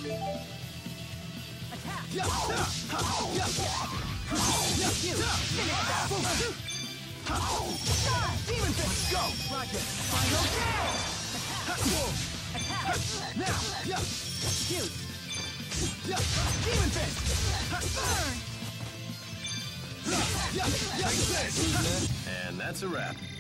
Attack! You! Finish that! Demon Fist! Go! Rocket! Final attack! Now! Shoot! Demon Fist! Burn! Take this! And that's a wrap.